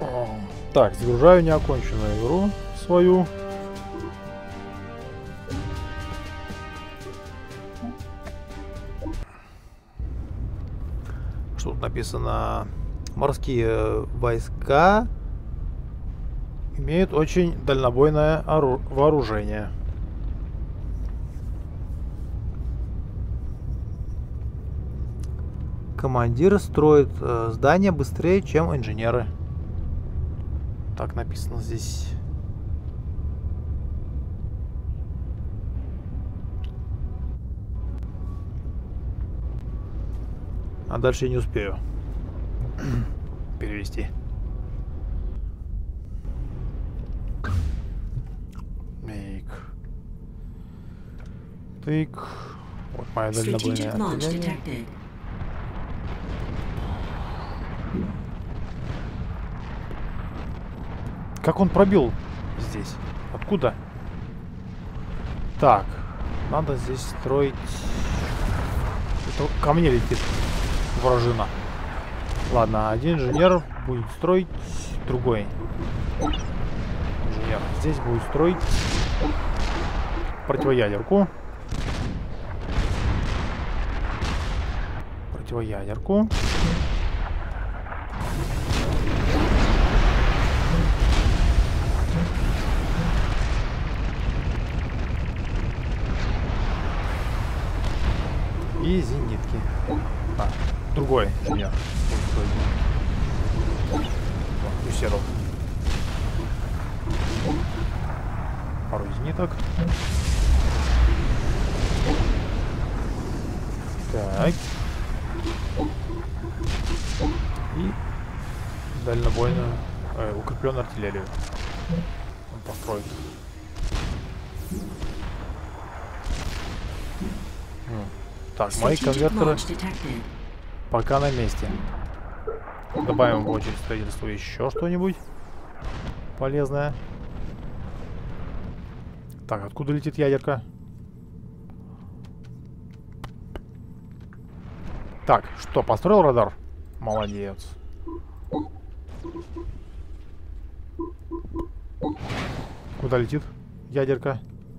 Так, загружаю неоконченную игру свою. Что тут написано? Морские войска имеют очень дальнобойное вооружение. Командир строит здания быстрее, чем инженеры. Так написано здесь. А дальше я не успею перевести. Тык. Вот моя дальнобойная артиллерия. Как он пробил здесь? Откуда? Так, надо здесь строить. Это ко мне летит вражина. Ладно, один инженер будет строить, другой инженер здесь будет строить противоядерку. Противоядерку. И зенитки. А, другой инженер. Усердил. Пару зениток. Так. И дальнобойную, укрепленную артиллерию он построит. Так, мои конвертеры пока на месте. Добавим в очередь строительства еще что-нибудь полезное. Так, откуда летит ядерка? Так, что, построил радар? Молодец. Куда летит ядерка?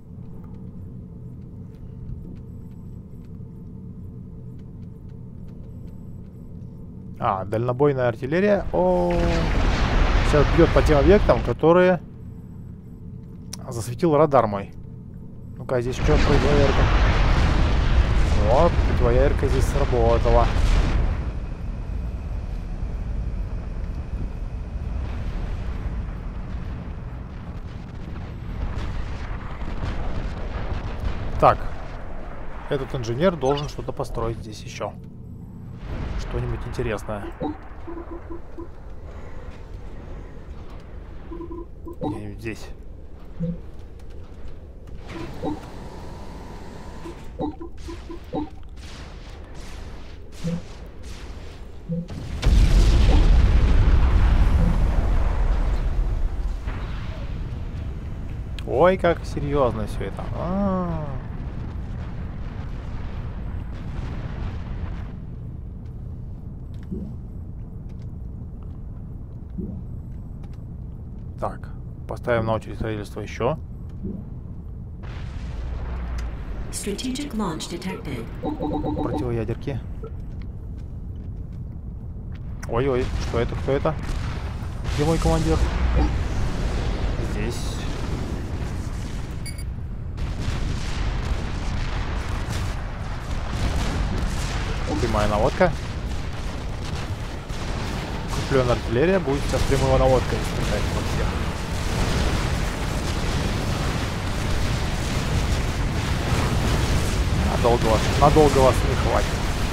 А, дальнобойная артиллерия. О, сейчас бьет по тем объектам, которые засветил радар мой. Ну-ка, здесь что, противоядерка? Вот, противоядерка здесь сработала. Так, этот инженер должен что-то построить здесь еще. Что-нибудь интересное. Где-нибудь здесь. Ой, как серьезно все это. Так, поставим на очередь строительство еще. Противоядерки. Ой-ой, что это? Кто это? Где мой командир? Здесь. Прямая наводка. Укрепленная артиллерия будет сейчас прямой наводкой стрелять во всех. Надолго вас не хватит.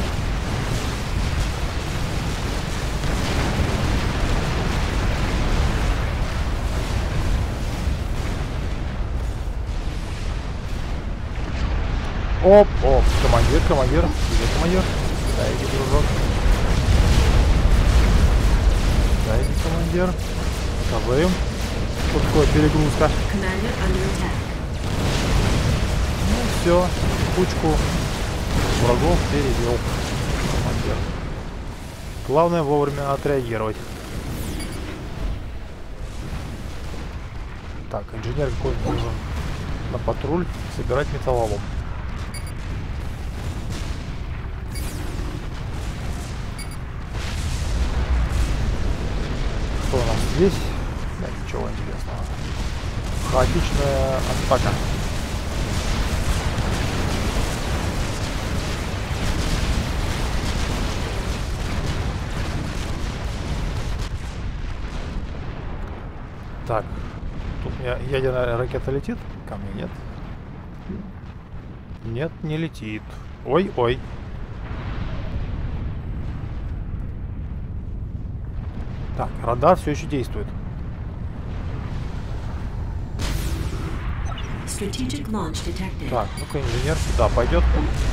Оп, командир. Где командир? Дайте, дружок. Дайте, командир. Покажи им. Что такое перегрузка? Ну все, кучку врагов перебил командир. Главное вовремя отреагировать. Так, инженер какой-то должен на патруль собирать металлолом. Что у нас здесь? Да, ничего интересного. Хаотичная атака. Так, тут у меня ядерная ракета летит? Ко мне нет? Нет, не летит. Ой-ой. Так, радар все еще действует. Так, ну-ка, инженер сюда пойдет.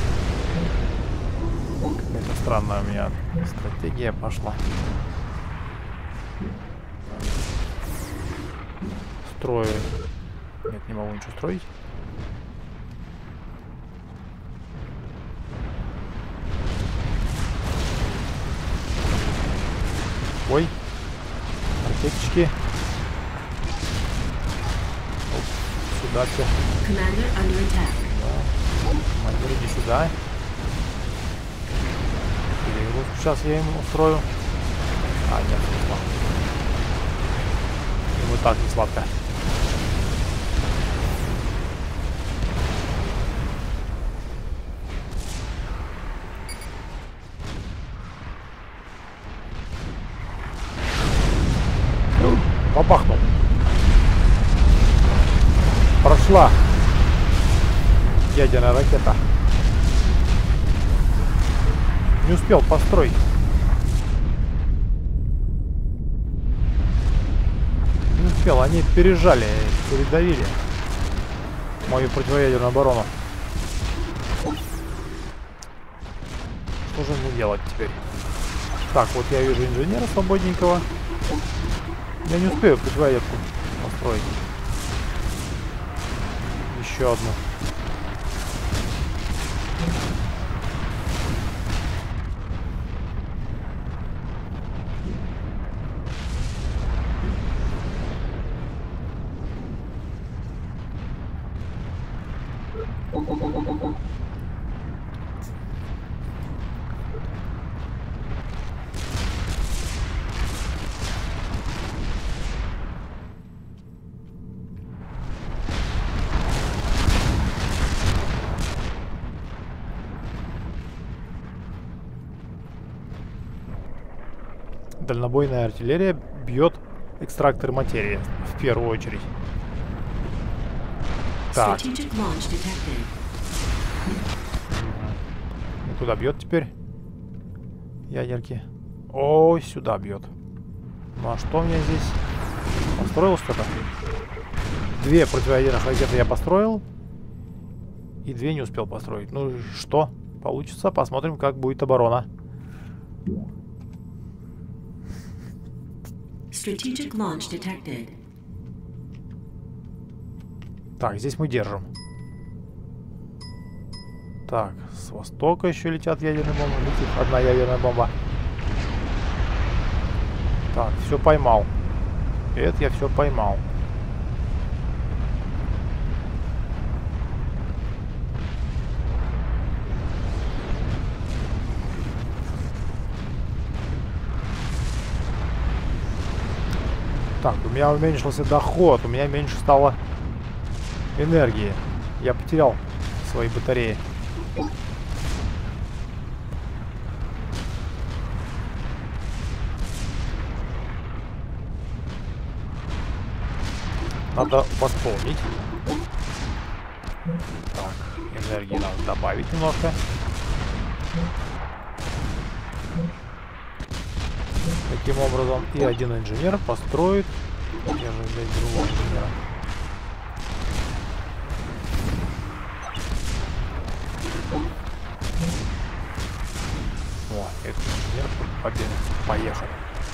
Какая-то странная у меня стратегия пошла. Строю. Нет, не могу ничего строить. Ой. Ракеточки. Оп, сюда все. Да. Командир, иди сюда. Перегрузку сейчас я ему устрою. А, нет, не сладко. Ему так не сладко. Бабахнул. Прошла ядерная ракета. Не успел построить. Не успел. Они пережали, передавили мою противоядерную оборону. Что же мне делать теперь? Так, вот я вижу инженера свободненького. Я не успею противоядерку построить. Еще одну. Дальнобойная артиллерия бьет экстракторы материи в первую очередь. Так. Куда бьет теперь? Ядерки. Ой, сюда бьет. Ну а что у меня здесь? Построил что-то? 2 противоядерных ракеты я построил. И 2 не успел построить. Ну что? Получится. Посмотрим, как будет оборона. Strategic launch detected. Так, здесь мы держим. Так, с востока еще летят ядерные бомбы. Летит одна ядерная бомба. Так, все поймал. Это я все поймал. Так, у меня уменьшился доход, у меня меньше стало энергии. Я потерял свои батареи. Надо восполнить. Так, энергии надо добавить немножко. Таким образом, и один инженер построит. Я же взять другого инженера. О, этот инженер победил. Поехали.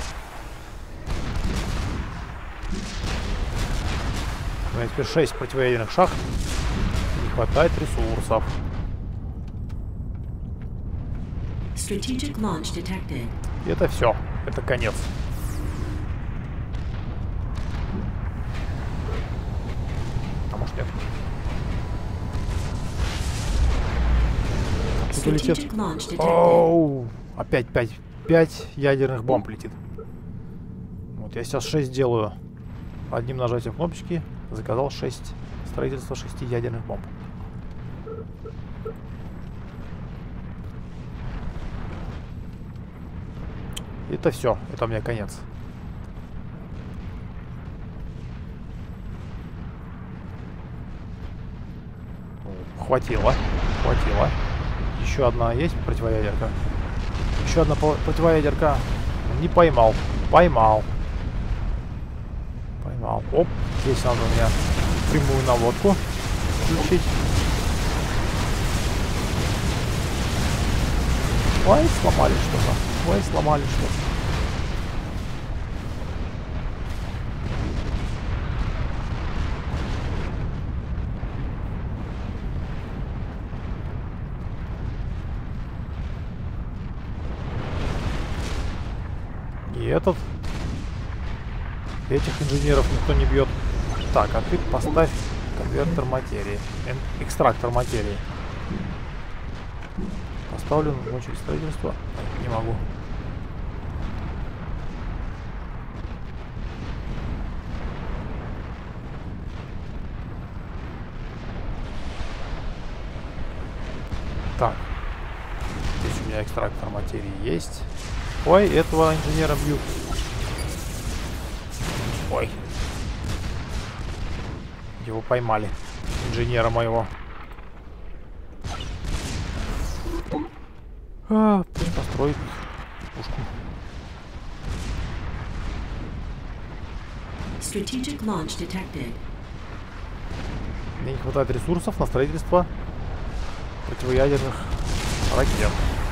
У меня теперь 6 противоядерных шахт. Не хватает ресурсов. И это все. Это конец. бомбы летят. Оу! Опять 5 ядерных бомб летит. Вот я сейчас 6 делаю. Одним нажатием кнопочки заказал 6. Строительство 6 ядерных бомб. Это все. Это у меня конец. Хватило. Хватило. Еще одна есть противоядерка. Еще одна противоядерка. Не поймал. Поймал. Поймал. Оп. Здесь надо у меня прямую наводку включить. Ой, сломали что-то. Ой, сломали что-то. И этих инженеров никто не бьет. Так, а ты поставь конвертер материи. Экстрактор материи. Поставлен в очередь строительства. Не могу. Так. Здесь у меня экстрактор материи есть. Ой, этого инженера бьют. Ой. Его поймали. Инженера моего. Пусть построит пушку. Strategic launch detected. Мне не хватает ресурсов на строительство противоядерных ракет.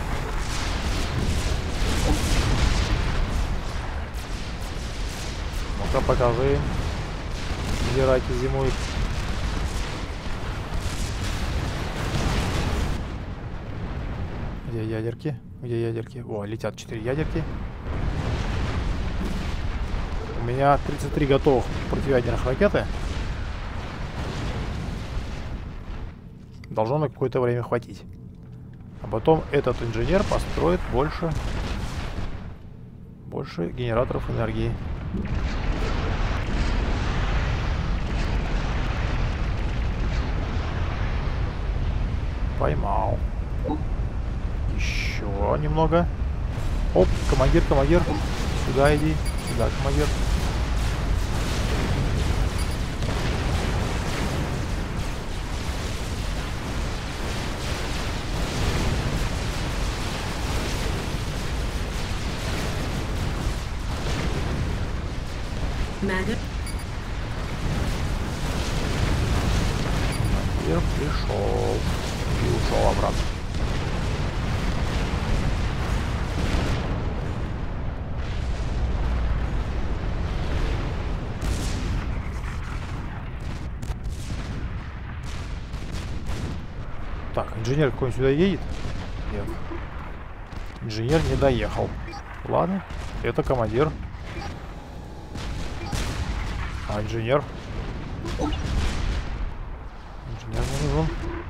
Ну-ка, покажи, где раки зимуют. Где ядерки? Где ядерки? О, летят 4 ядерки. У меня 33 готовых противоядерных ракеты. Должно на какое-то время хватить. А потом этот инженер построит больше генераторов энергии. Поймал. Еще немного. Оп, командир. Сюда иди. Сюда, командир. Командир пришел и ушел обратно. Так, инженер какой-нибудь сюда едет? Нет. Инженер не доехал. Ладно, это командир. А инженер? Инженер не нужен.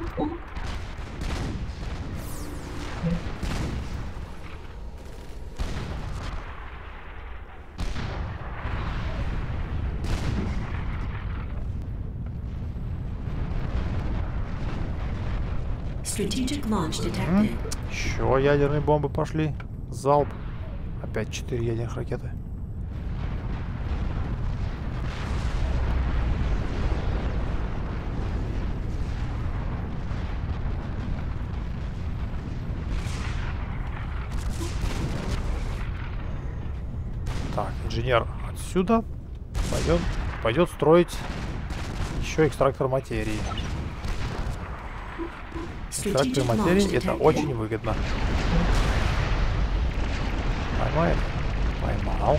Strategic launch detected. Еще ядерные бомбы пошли. Залп. Опять 4 ядерных ракеты. Так, инженер отсюда пойдет строить еще экстрактор материи. Экстрактор материи это очень выгодно. Поймает? Поймал.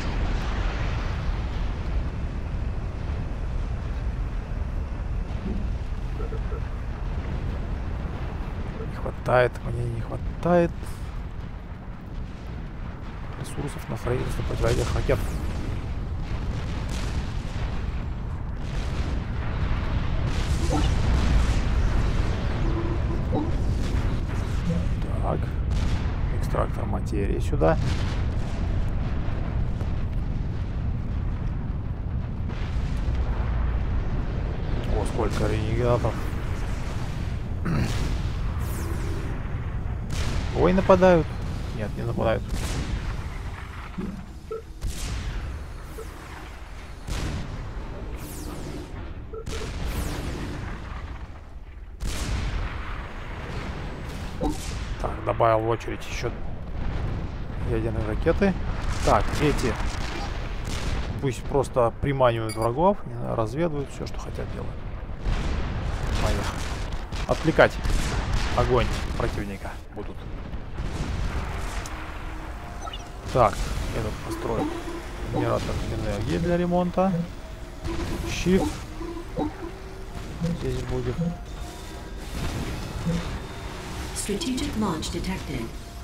Не хватает, мне не хватает ресурсов на строительство противоядерных ракет. потери сюда. О, сколько ренегатов. Ой, нападают. Нет, не нападают. Так, добавил в очередь еще ядерные ракеты. Так, эти пусть просто приманивают врагов, разведывают все, что хотят делать. Поехали. Отвлекать огонь противника будут. Так, этот построит генератор энергии для ремонта. Щит здесь будет. Strategic launch detected.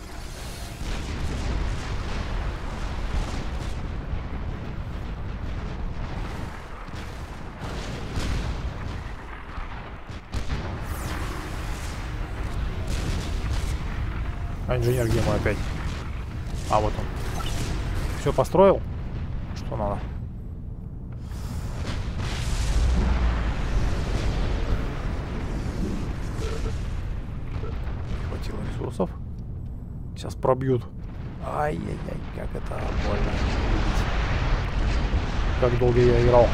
А инженер где мой опять? А, вот он. Все построил? Что надо? Не хватило ресурсов. Сейчас пробьют. Ай-яй-яй, как это больно. Как долго я играл.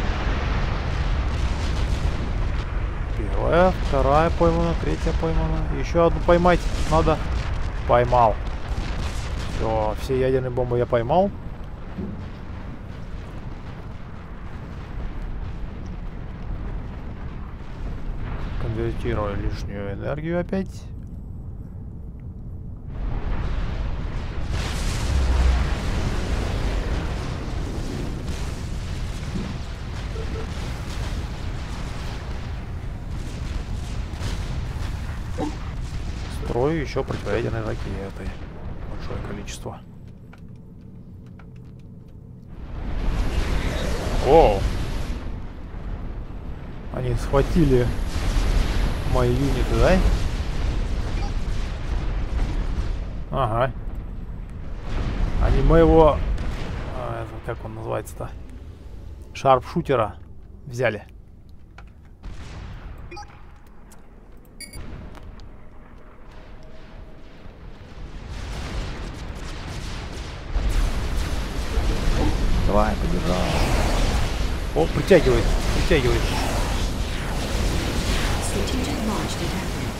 Первая, вторая поймана, третья поймана. Еще одну поймать надо. Поймал. Все ядерные бомбы я поймал. Конвертирую лишнюю энергию опять. Строю еще противоядерные ракеты. Большое количество. О! Они схватили мои юниты, да? Ага. Они моего... как он называется-то? Шарпшутера взяли. Давай, побежал. О, притягивает, притягивает. Strategic launch detected.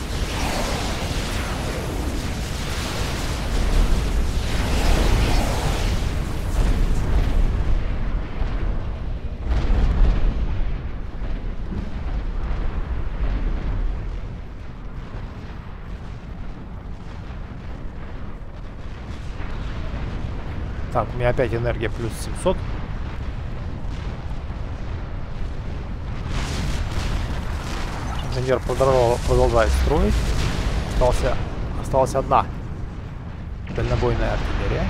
Так, у меня опять энергия плюс 700. Инженер продолжает строить. Осталась одна дальнобойная артиллерия.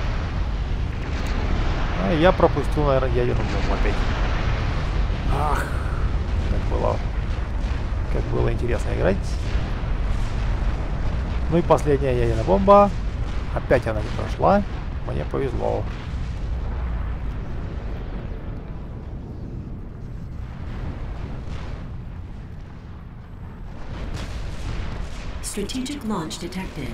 А я пропустил, наверное, ядерную бомбу опять. Ах, как было интересно играть. Ну и последняя ядерная бомба. Опять она не прошла. Мне повезло. Strategic launch detected.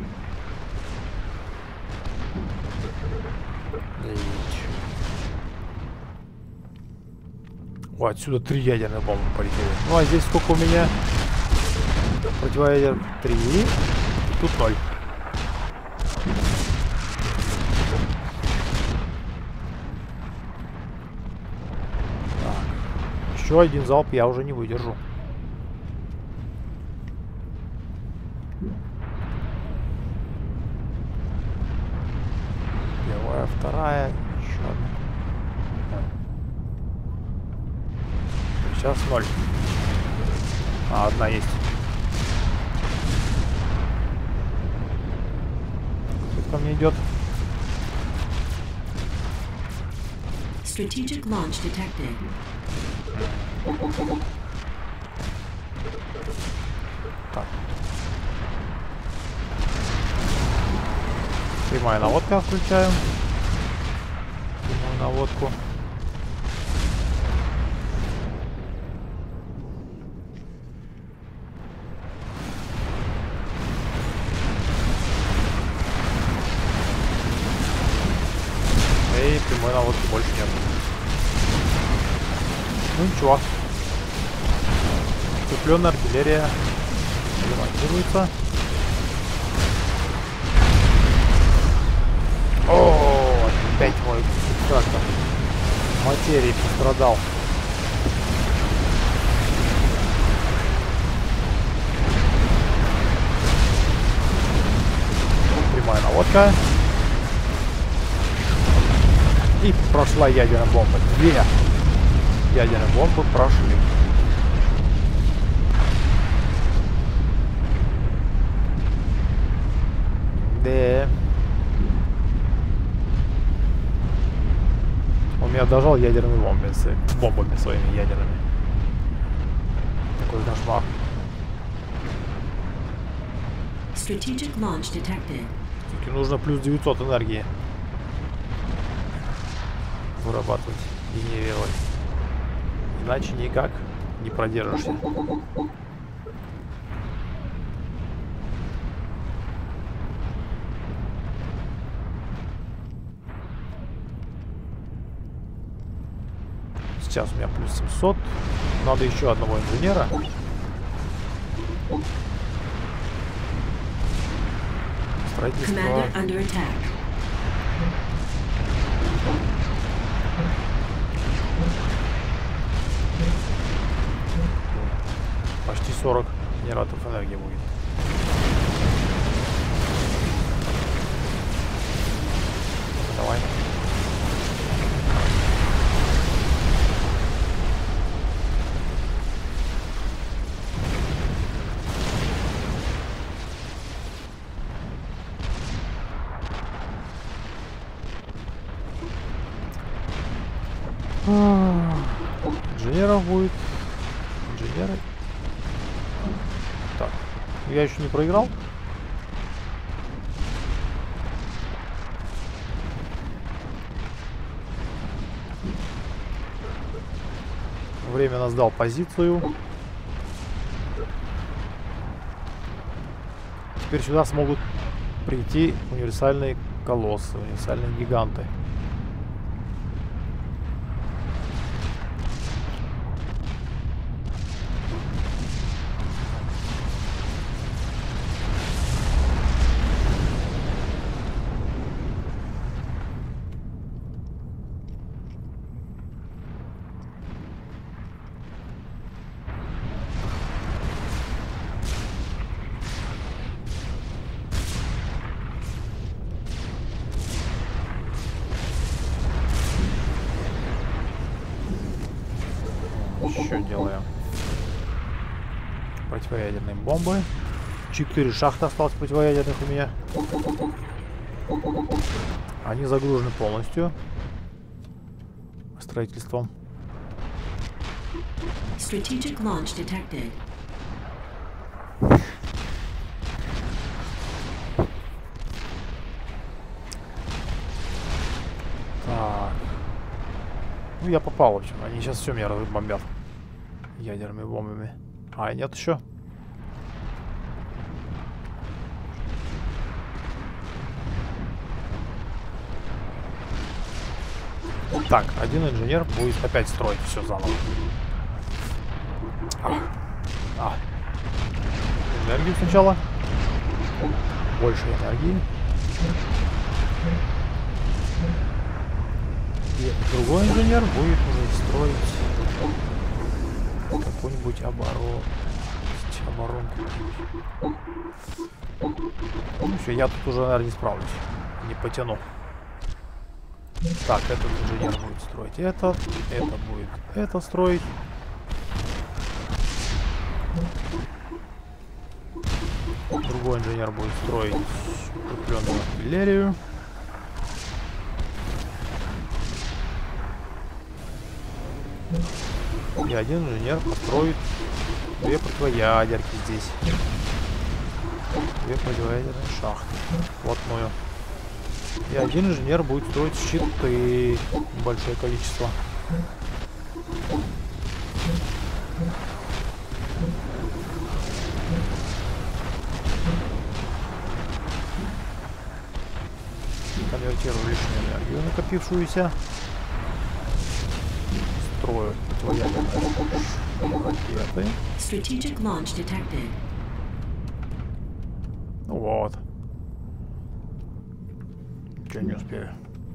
О, отсюда 3 ядерные бомбы полетели. Ну а здесь сколько у меня? Противоядер 3. И тут 0. Еще один залп я уже не выдержу. Первая, вторая, еще одна. Сейчас 0. А, одна есть. Кто ко мне идет? Strategic launch detected. Так. Прямая наводка включаем. Прямую наводку. И прямой наводки больше нет. Ну ничего. Укрепленная артиллерия ремонтируется. О, опять мой трактор материи пострадал. Прямая наводка. И прошла ядерная бомба. 2 ядерные бомбы прошли. Да. Он меня дожал ядерными бомбами своими ядерными. Такой кошмар. Strategic launch detected. Все-таки нужно плюс 900 энергии вырабатывать, генерировать. Иначе никак не продержишься. Сейчас у меня плюс 700. Надо еще одного инженера. Строительство. Почти 40 генераторов энергии будет. Давай. Инженеров будет. Инженеры. Так. Я еще не проиграл. Временно сдал позицию. Теперь сюда смогут прийти универсальные колоссы, универсальные гиганты. Еще делаем противоядерные бомбы. 4 шахты осталось противоядерных у меня. Они загружены полностью строительством. Strategic launch detected. Так. Ну я попал, в общем. Они сейчас все меня разбомбят ядерными бомбами. А, нет еще. Так, один инженер будет опять строить все заново. Энергию сначала. Больше энергии. И другой инженер будет уже строить какую-нибудь оборонку. Ну все, я тут уже, наверное, не справлюсь. Не потяну. Так, этот инженер будет строить это будет это строить. Другой инженер будет строить укрепленную артиллерию. И один инженер построит 2 противоядерки здесь. 2 противоядерные шахты. Вот мою И один инженер будет строить щиты. Большое количество. Конвертирую лишнюю энергию, накопившуюся. Строю ракеты. Strategic launch detected. Ну вот. Ничего не успею.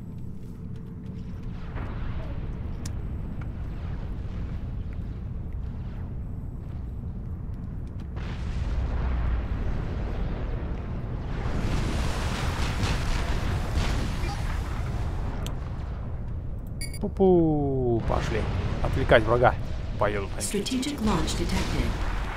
Пу-пу, пошли. Отвлекать врага. Поедут они. Strategic launch detected.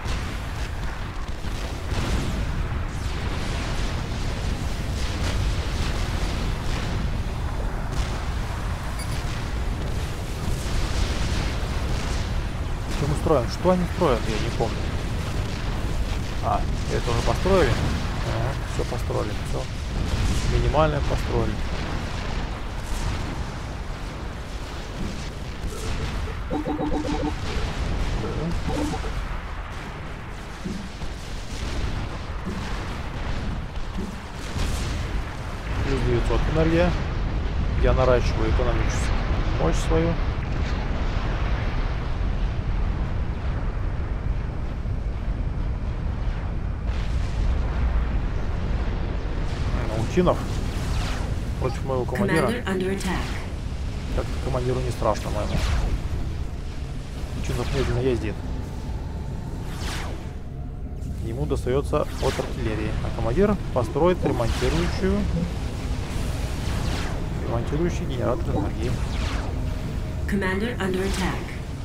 Что мы строим? Что они строят? Я не помню. А, это уже построили? Ага, все построили. Все. Минимальное построили. Плюс 900 энергия. Я наращиваю экономическую мощь свою. Наутинов против моего командира. Commander under attack. Как-то командиру не страшно, моему. Наутинов медленно ездит. Ему достается от артиллерии. А командир построит ремонтирующий генератор энергии. Commander under attack.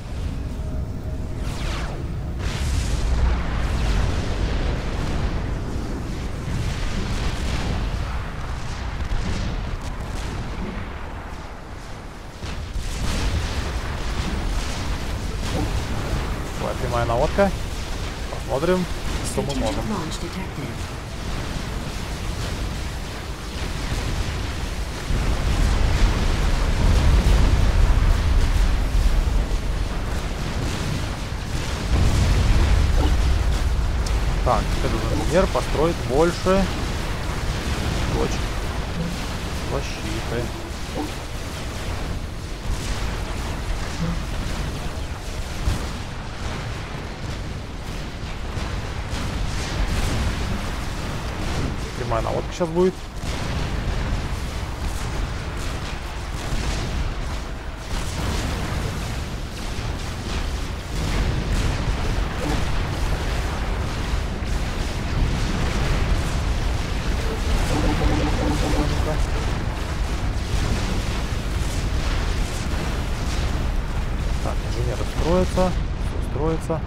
Твоя прямая наводка. Посмотрим, что мы Strategic можем. launch detected. Так, этот инженер построит больше точек защиты. Прямая наводка сейчас будет. Так, инженеры строятся, все строится.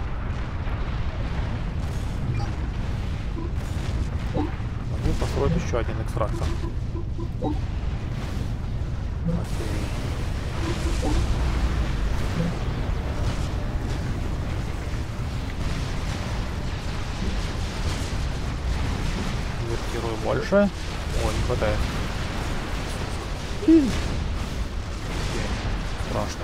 Могу построить еще один экстрактор. Окей. Инвертирую больше. О, не хватает. Окей. Страшно.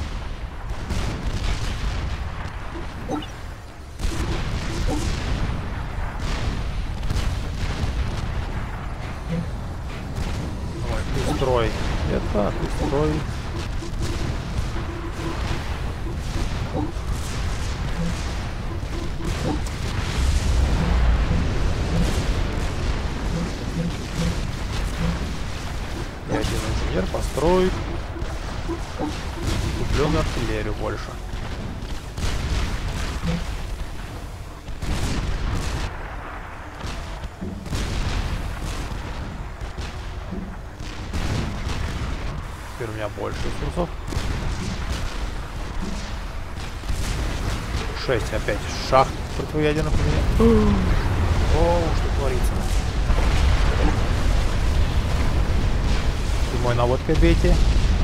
Давай, ты строй. Это, ты строй. И один инженер построит купленную артиллерию больше. Теперь у меня больше ресурсов. 6 опять шахт противоядерных у меня. О, что творится. Прямой наводкой бейте.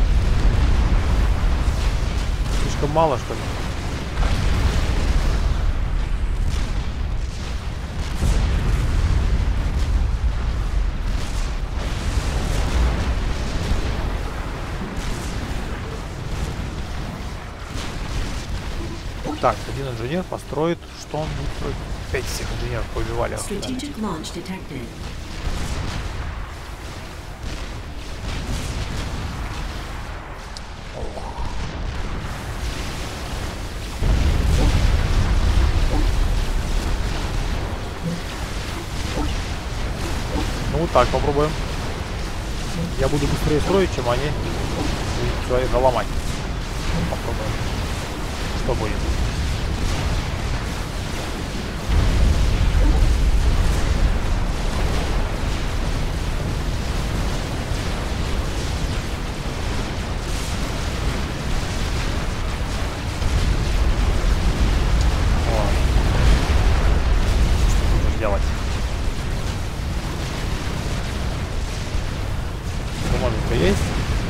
Слишком мало, что ли? Так, один инженер построит. Что он будет строить? 5 всех инженеров побивали. Strategic launch detected. Ну вот так попробуем. Я буду быстрее строить, чем они будут все это ломать. Попробуем. Что будет? Делать. Командка есть.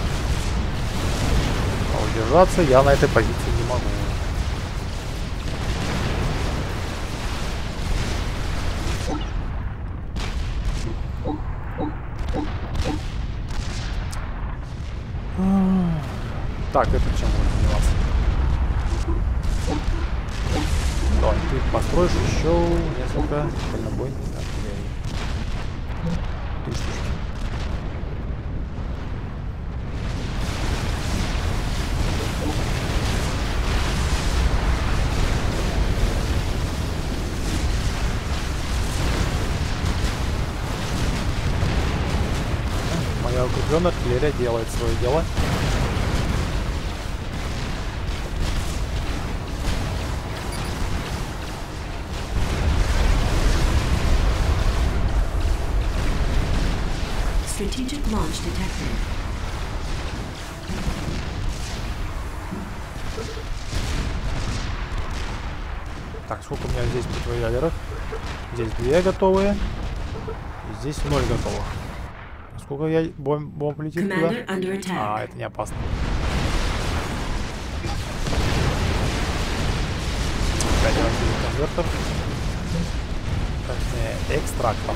А удержаться я на этой позиции не могу. Так, это чем будет заниматься? Да, ты построишь еще несколько дальнобойных артиллерий. 3 штучки. Моя укрепленная артиллерия делает свое дело. Strategic launch detected. Так, сколько у меня здесь противоядеров? Здесь 2 готовые. И здесь 0 готовых. Сколько я бомб летит туда? Commander under attack. А, это не опасно. Опять конвертер. Точнее, экстрактор.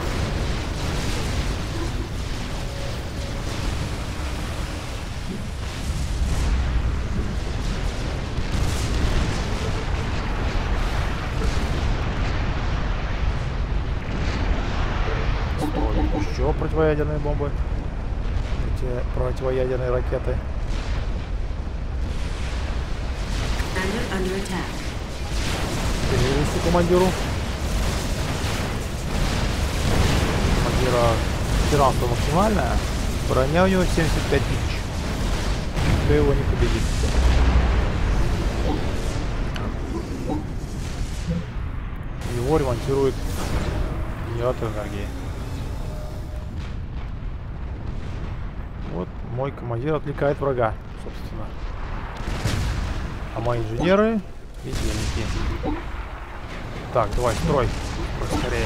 Еще противоядерные бомбы. Эти противоядерные ракеты. Commander under attack. Перевести командиру. Командира ветеранство максимальное. Броня у него 75 тысяч. Кто его не победит? Его ремонтирует генератор энергии. Вот мой командир отвлекает врага, собственно. А мои инженеры бездельники. Так, давай, строй. Скорее.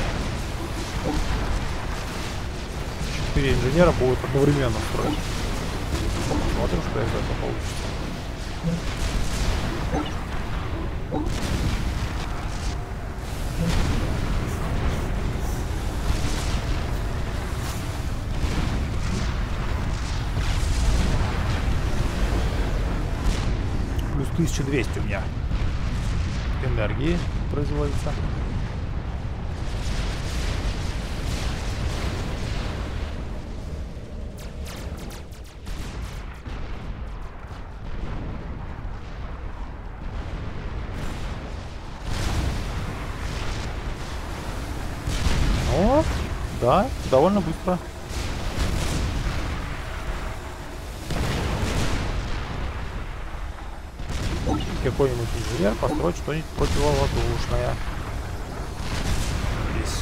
4 инженера будут одновременно строить. Смотрим, что из этого получится. Плюс 1200 у меня энергии производится. О, да, довольно быстро. Какой-нибудь инженер построить что-нибудь противовоздушное. Здесь.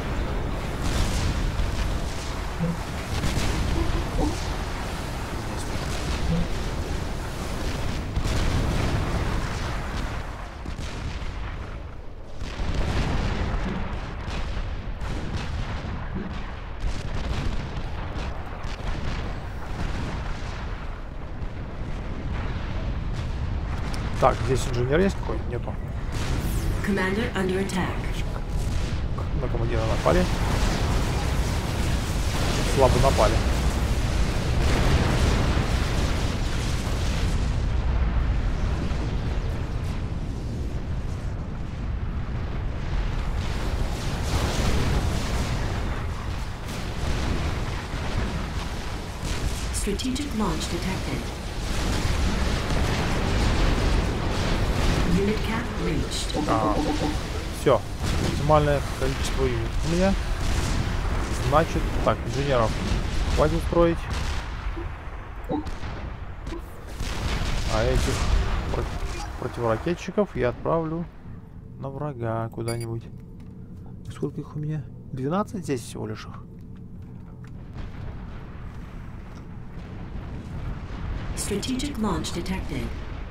Так, здесь инженер есть какой-нибудь? Нету. Commander under attack. На командира напали. Слабо напали. Strategic launch detected. Unit cap reached. Все. Максимальное количество юнитов у меня. Значит, так, инженеров хватит строить. А этих противоракетчиков я отправлю на врага куда-нибудь. Сколько их у меня? 12 здесь всего лишь их. Strategic launch detected.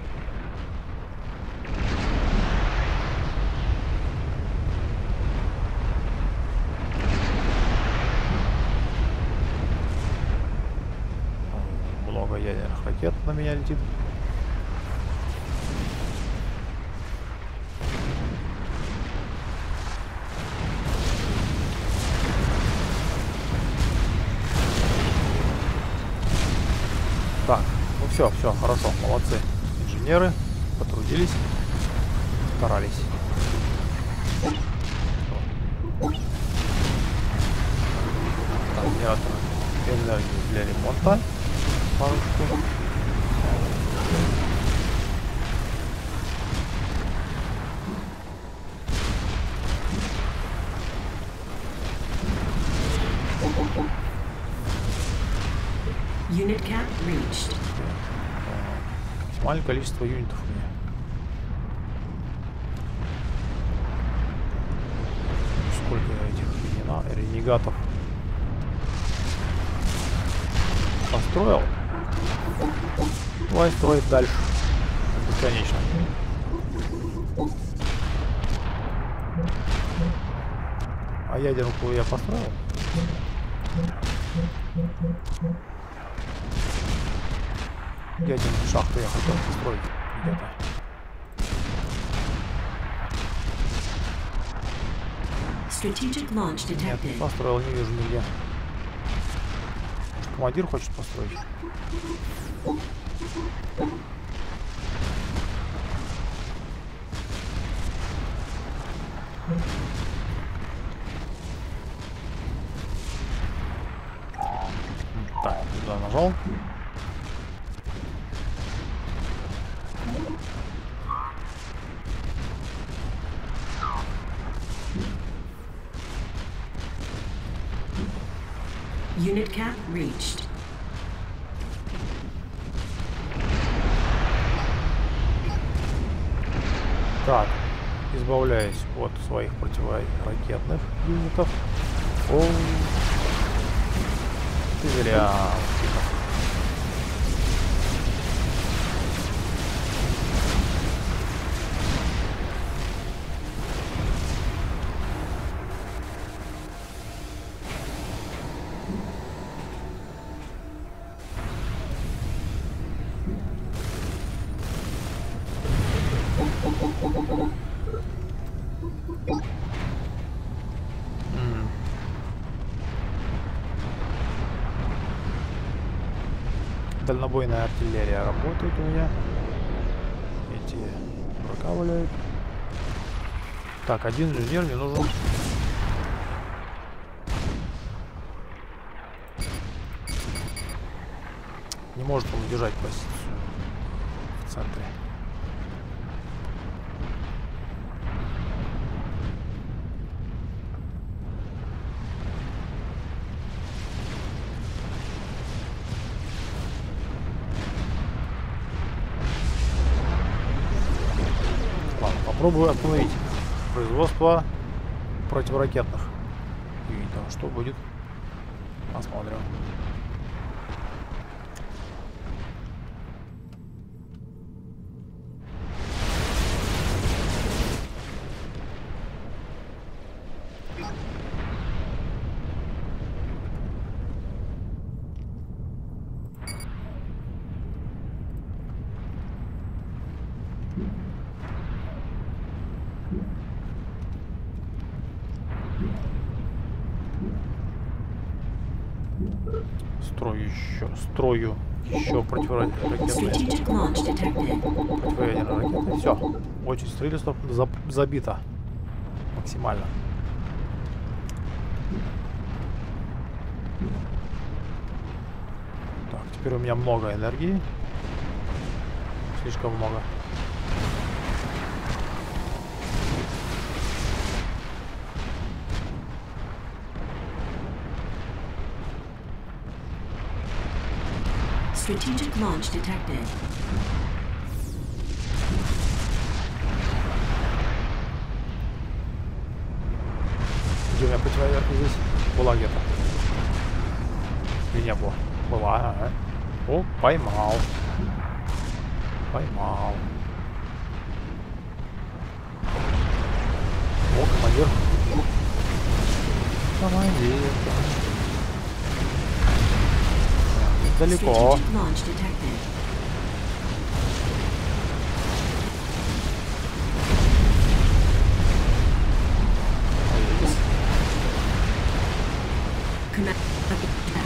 Много ядерных ракет на меня летит. Так, ну все, хорошо, молодцы. Инженеры потрудились, старались. Так, генератор энергии для ремонта. Парочку. Unit cap reached. Максимальное количество юнитов у меня. Сколько этих ренегатов построил? Давай строить дальше. Бесконечно. А ядерку я построил? Ядерную шахту я хотел построить где-то. Strategic launch Нет, detected. построил, не вижу нигде. Может, командир хочет построить? Так, туда нажал. Unit cap reached. Так, избавляюсь от своих противоракетных юнитов. О, ты зря. Дальнобойная артиллерия работает у меня. Эти прокавливают. Так, один инженер мне нужен. Не может он удержать позицию в центре. Попробую остановить производство противоракетных юнитов. Что будет? Посмотрим. Строю еще противоракетные. Strategic launch detected. Противоядерные ракеты. Все. Очередь строительства забита. Максимально. Так, Теперь у меня много энергии. Слишком много. Strategic launch detected. Где у меня противоядерка здесь? Была где-то. Или не было? Была, ага. О, поймал. Поймал. О, командир. Командир. Далеко. Strategic launch detected. Command attack.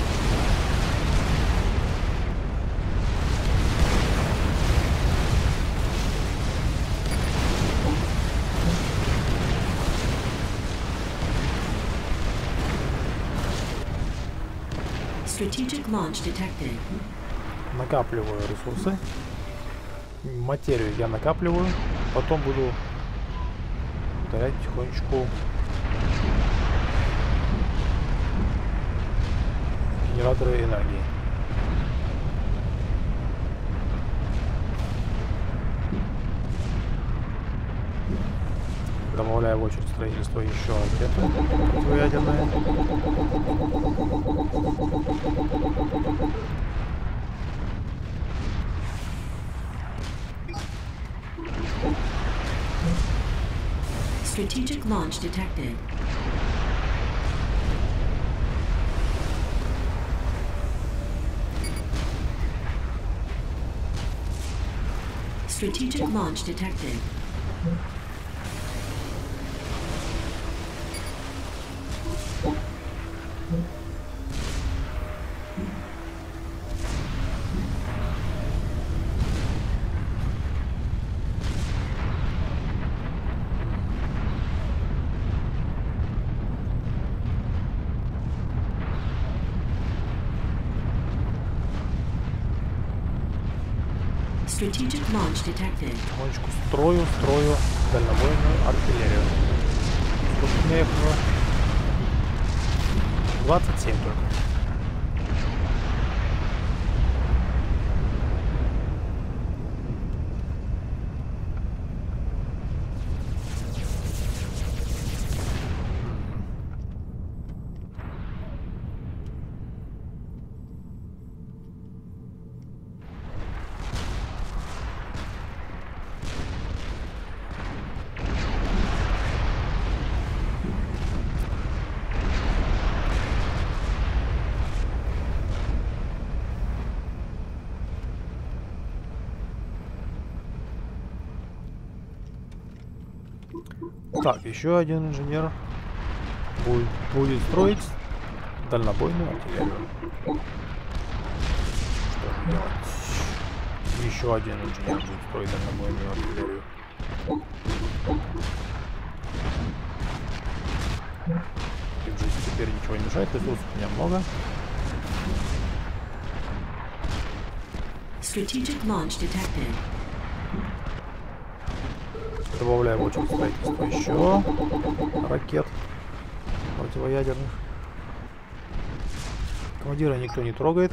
Strategic launch detected. Накапливаю ресурсы. Материю я накапливаю. Потом буду удалять потихонечку генераторы энергии. Добавляю в очередь строительства еще ракеты противоядерные. Strategic launch detected. Strategic launch detected. Strategic launch detected. Потихонечку строю дальнобойную артиллерию. Сколько у меня их было? 27 только. Так, еще один инженер будет строить дальнобойную артиллерию. Что же делать? Еще один инженер будет строить дальнобойную артиллерию. Теперь ничего не мешает, ресурсов у меня много. Strategic launch detected. Добавляю в очередь строительства еще ракет противоядерных. Командира никто не трогает.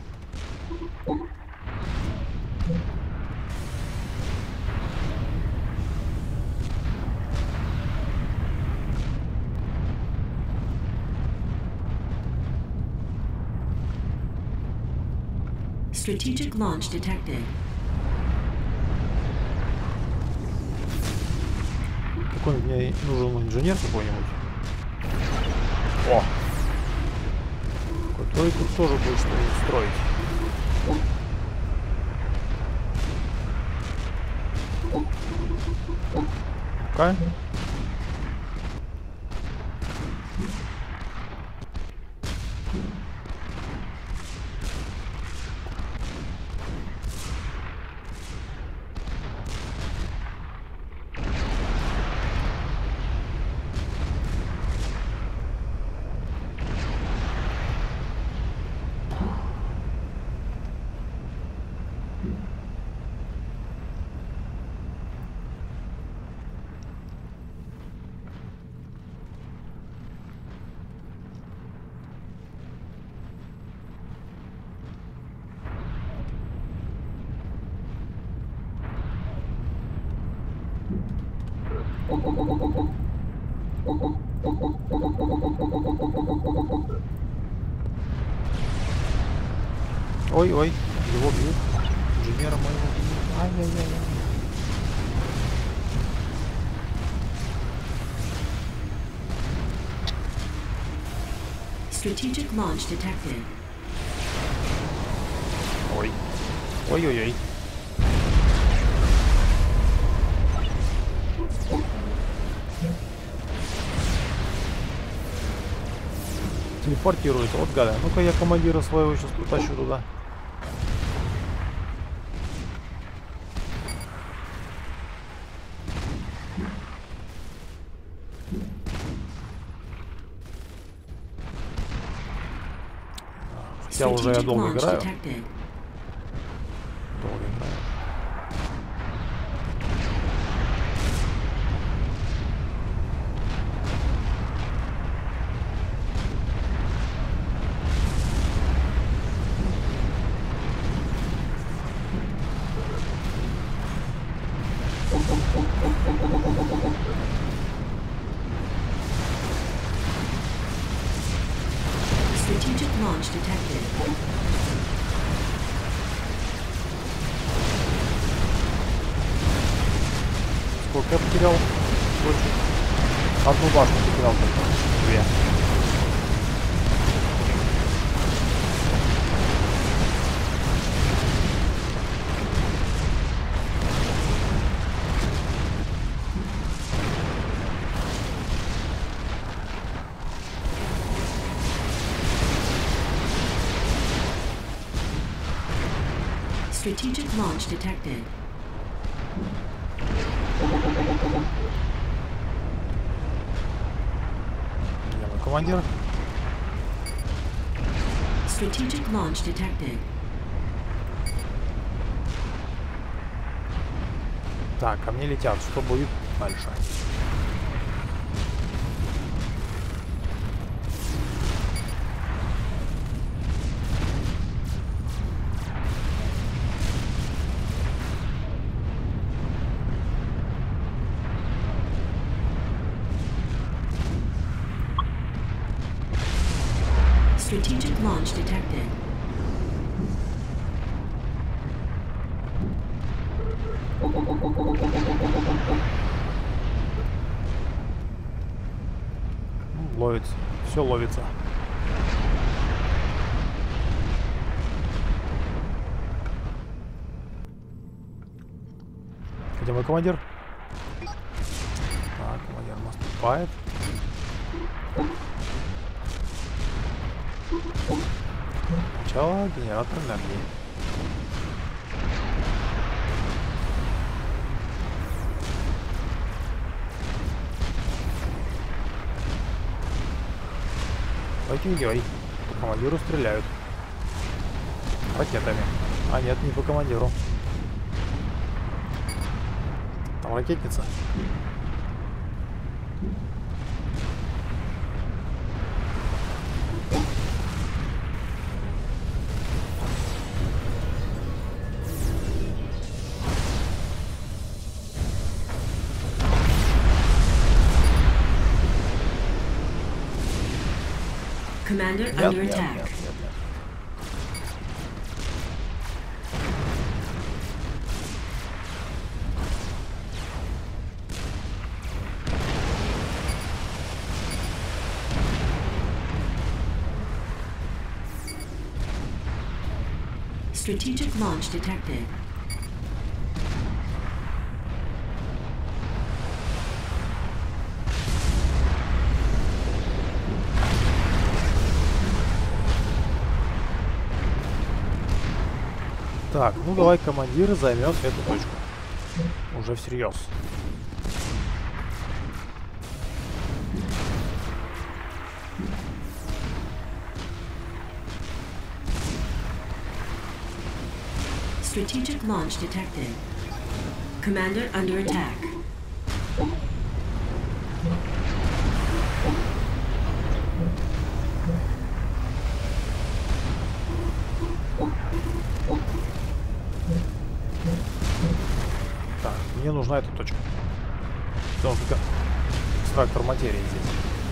Strategic launch detected. Какой мне нужен инженер какой-нибудь? О! Который тут тоже будет что-нибудь строить. Ну-ка. Ой-ой, его бьют. Инженера моего бьют. Ай-яй-яй-яй. Strategic launch detected. Ой. Ой-ой-ой. Телепортируется. Вот гада. Ну-ка я командира своего сейчас потащу туда. Хотя уже я Strategic долго launch играю. detected. Долго играю. Strategic launch detected. Сколько я потерял? Точно. Одну башню потерял только. Две. Strategic launch detected. Я мой командир. Strategic launch detected. Так, ко мне летят. Что будет дальше? Strategic launch detected. Ловится. Все ловится. Где мой командир? Так, командир наступает. Сначала генератор энергии. Ой-ой-ой. По командиру стреляют. Ракетами. А нет, не по командиру. Там ракетница. Commander Нет, under нет, attack. нет, нет, нет. Strategic launch detected. Так, ну давай командир займет эту точку. Уже всерьез. Strategic launch detected. Commander under attack. Так, мне нужна эта точка. Что он только экстрактор материи здесь.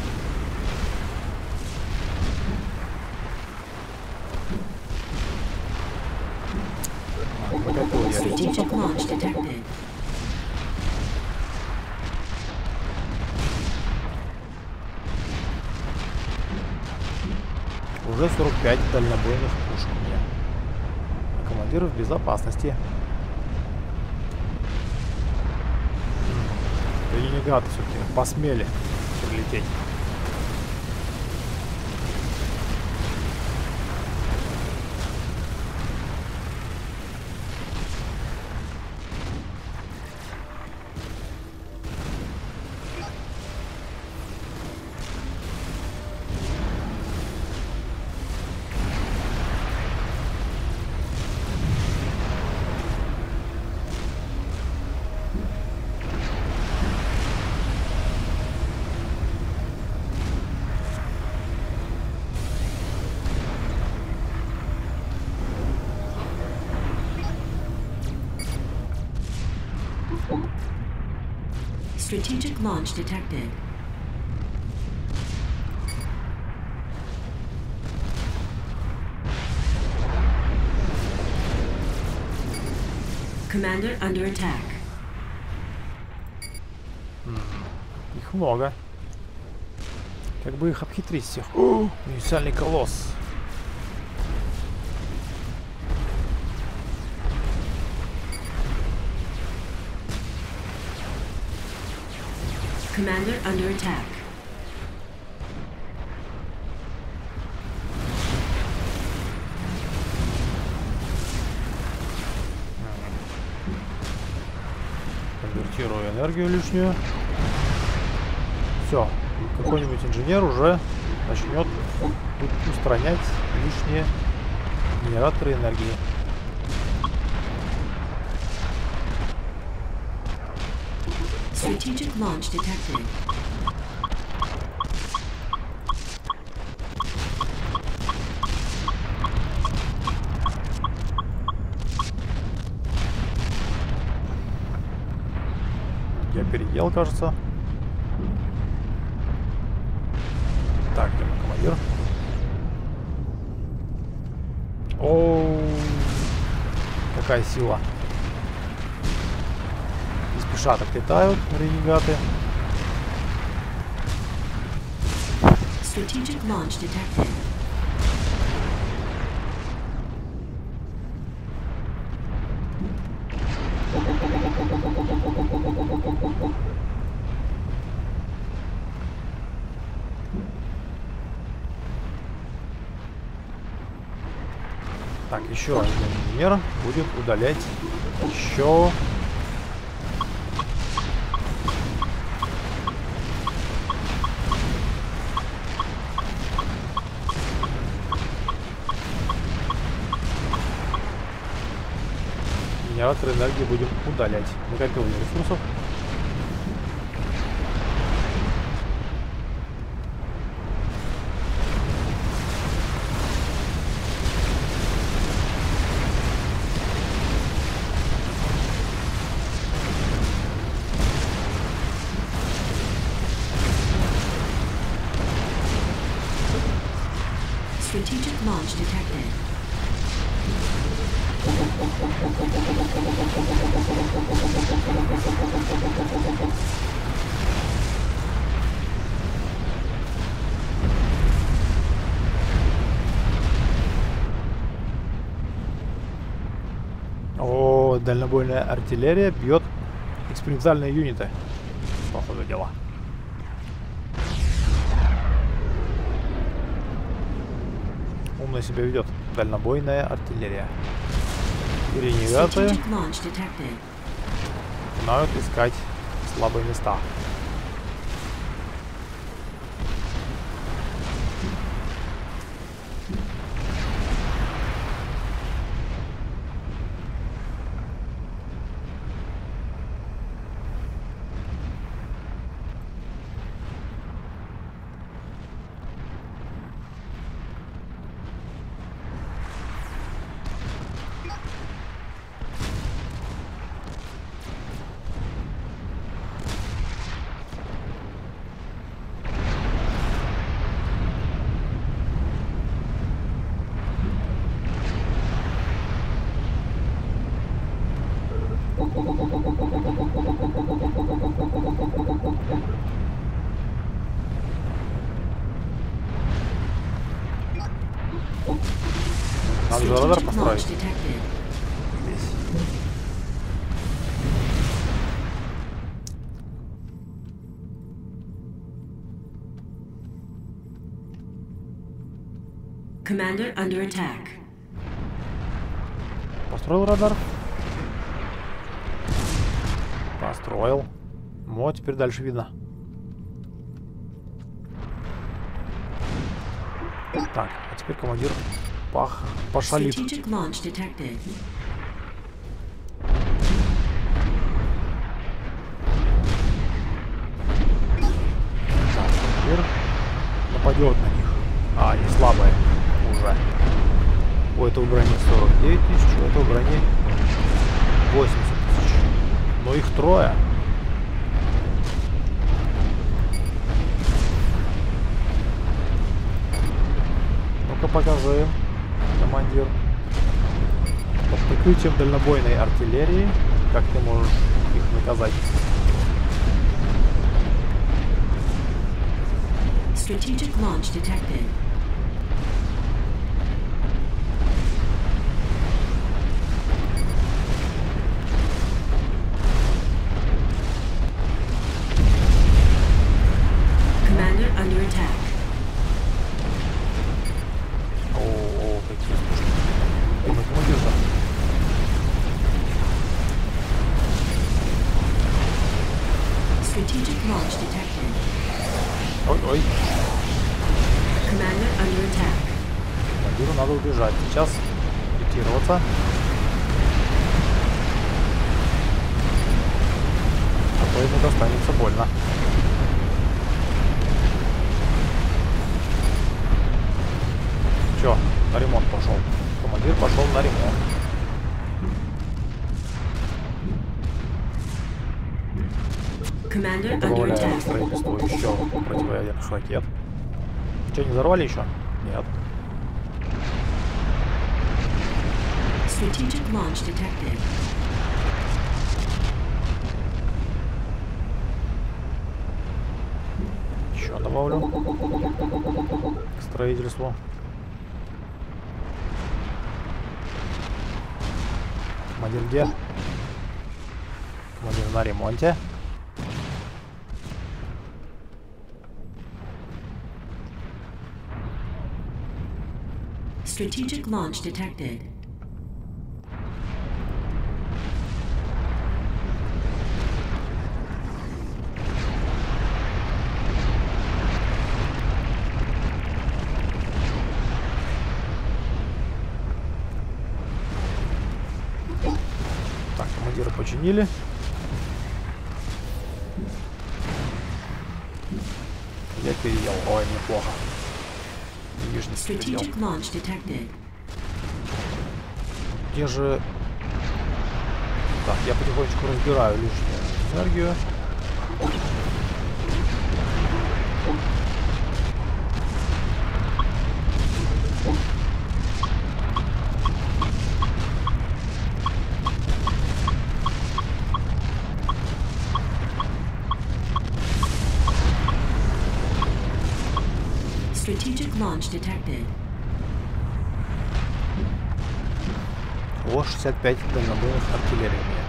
Strategic launch detected. Уже 45 дальнобойных пушек у меня. А командир в безопасности. Ренегаты все-таки посмели прилететь. Strategic launch detected. Commander under attack. Их много. Как бы их обхитрить всех? Универсальный колосс. Commander under attack. Конвертирую энергию лишнюю. Все. Какой-нибудь инженер уже начнет устранять лишние генераторы энергии. Strategic launch detected. Я переел, кажется. Так, где мой командир? Оу, какая сила. Не спеша так летают ренегаты. Strategic launch detected. Так, еще один инженер будет удалять еще. Генератор энергии будем удалять. Накопил ресурсов. Strategic launch detected. О, дальнобойная артиллерия бьет экспериментальные юниты. По ходу дела. Умно себя ведет дальнобойная артиллерия. И ренегаты Strategic launch detected. начинают искать слабые места. же радар Strategic построить. launch detected. Здесь. Commander under attack. Построил радар? Построил. Вот, теперь дальше видно. Так, а теперь командир пошалит. Strategic launch detected. Командир нападет на них. А, они слабые уже. У этого брони 49 тысяч, у этого брони 80 тысяч. Но их трое. Ну-ка покажи, командир. Под прикрытием дальнобойной артиллерии, как ты можешь их наказать? Strategic launch detected. Commander under attack. О, какие пушки. Ну, командир там. Strategic launch detected. Ой-ой. Commander under attack. Командиру надо убежать. Сейчас ретироваться. А то ему достанется больно. Все, на ремонт пошел. Командир пошел на ремонт. Commander under Добавляем attack. строительству еще противоядерных ракет. Что, не взорвали еще? Нет. Strategic launch detected. Еще добавлю к строительству. Командир где? Командир на ремонте. Strategic launch detected. Так, командира починили. Я переел. Ой, неплохо. Нижний переел. Strategic launch detected. Где же... Так, я потихонечку разбираю лишнюю энергию. Strategic launch detected. О, 65 дальнобойных артиллерий у меня.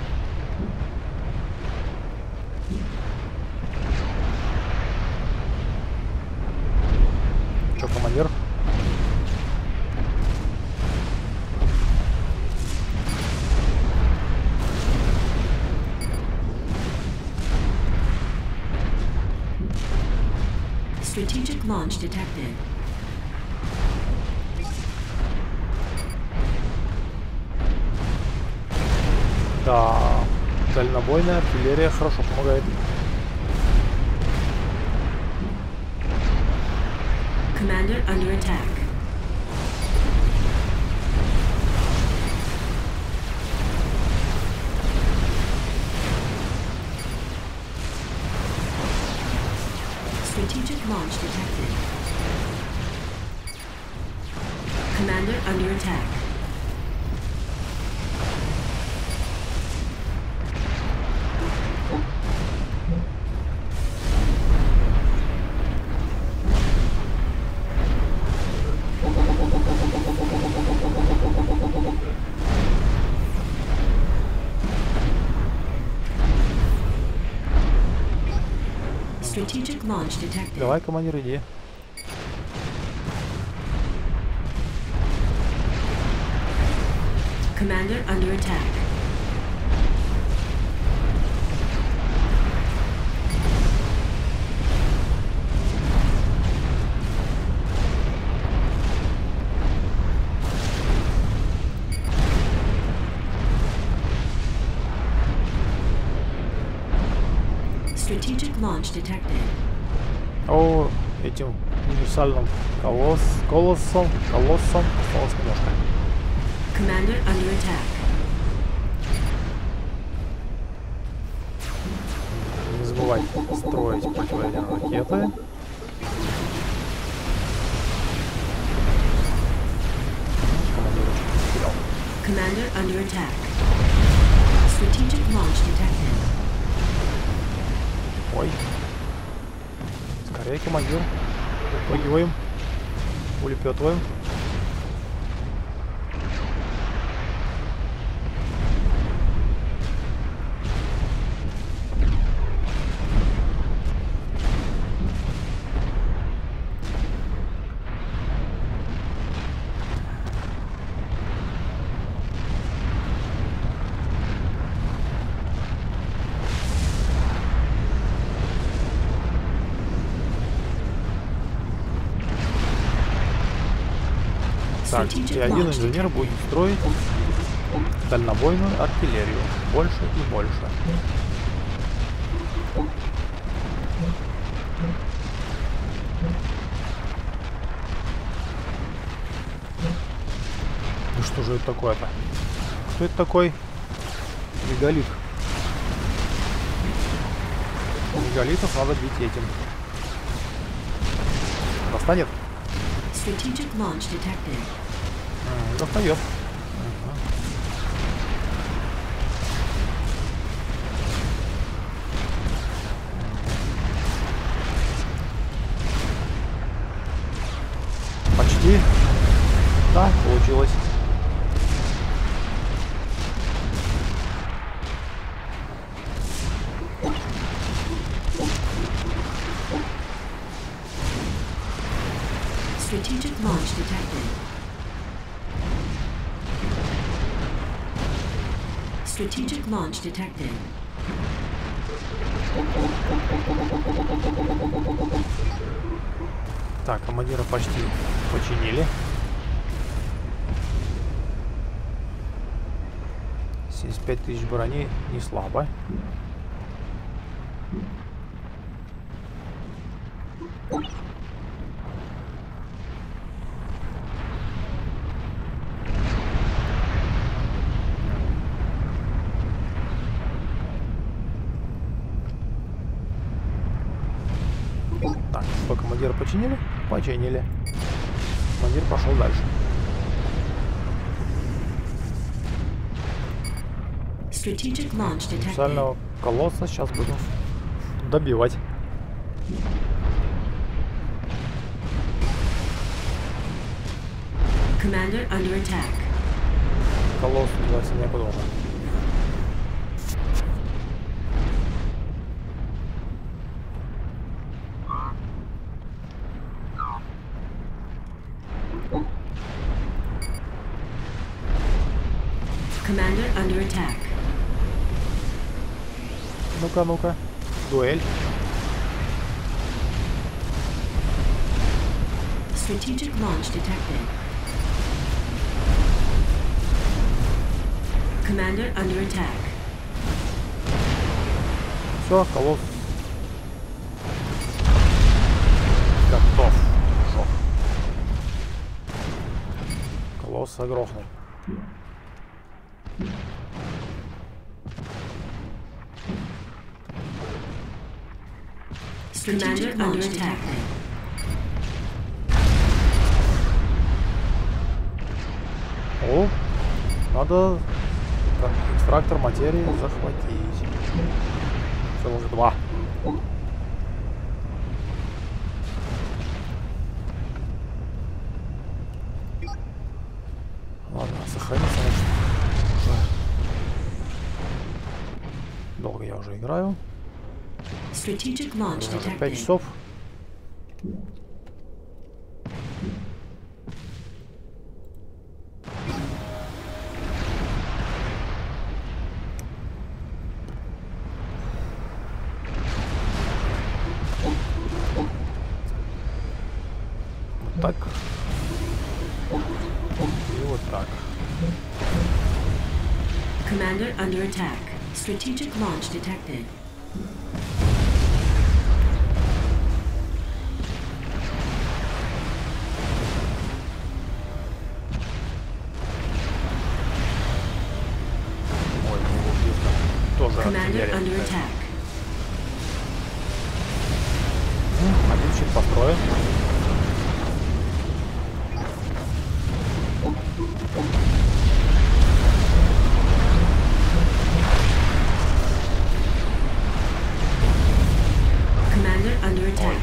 Че, командир? Strategic launch detected. Да, дальнобойная артиллерия хорошо помогает. Commander under attack. Strategic launch detected. Commander under attack. Strategic launch detected. Давай, командир, иди. Commander under attack. Strategic launch detected. О, этим универсальным колоссом осталось немножко. Commander under attack. Не забывайте строить противоядерные ракеты. Commander under attack. Strategic launch detected. Ой. Скорее, командир. Выпрыгиваем. Улепетываем. Так, и один инженер будет строить дальнобойную артиллерию. Больше и больше. Ну что же это такое-то? Кто это такой? Мегалит. Мегалитов надо бить этим. Достанет? Strategic launch detected. Достает. Почти. Да, получилось. Strategic launch detected. Strategic launch detected. Так, командира почти починили. 75 тысяч брони не слабо. Так, что, командира починили? Починили. Командир пошел дальше. Strategic launch detected. Специального колосса сейчас будем добивать. Commander under attack. Колосс деваться некуда уже. Commander under attack. Ну-ка, ну-ка. Дуэль. Strategic launch detected. Commander under attack. Все, колосс готов. Жох. Колосса грохнул. Commander under attack. О, надо экстрактор материи захватить. Все, уже 2. Ладно, сохранится, значит. Долго я уже играю. Strategic launch Уже 5 detected. часов. Вот так. И вот так. Commander under attack. Strategic launch detected. Ой, тоже Commander артиллерия. under attack. Один щит построен. Commander under attack.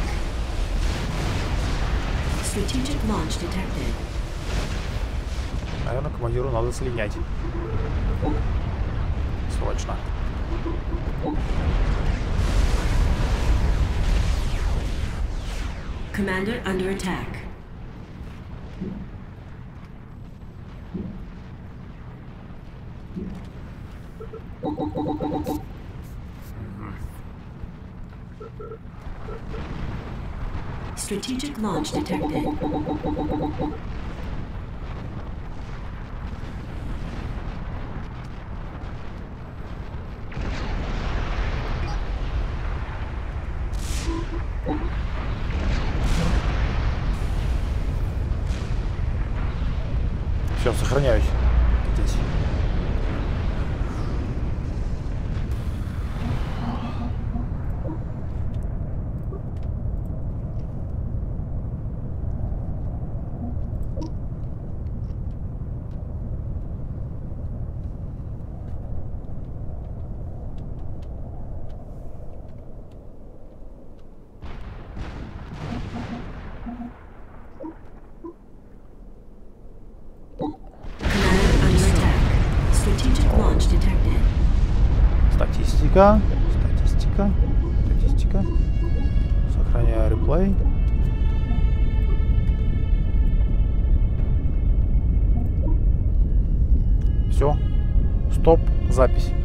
Strategic launch detected. Наверное, командиру надо слинять. Срочно. Commander under attack. Strategic launch detected. Все, сохраняюсь здесь. Commander under attack. Strategic launch detected. Статистика. Статистика. Статистика. Сохраняю реплей. Все. Стоп. Запись.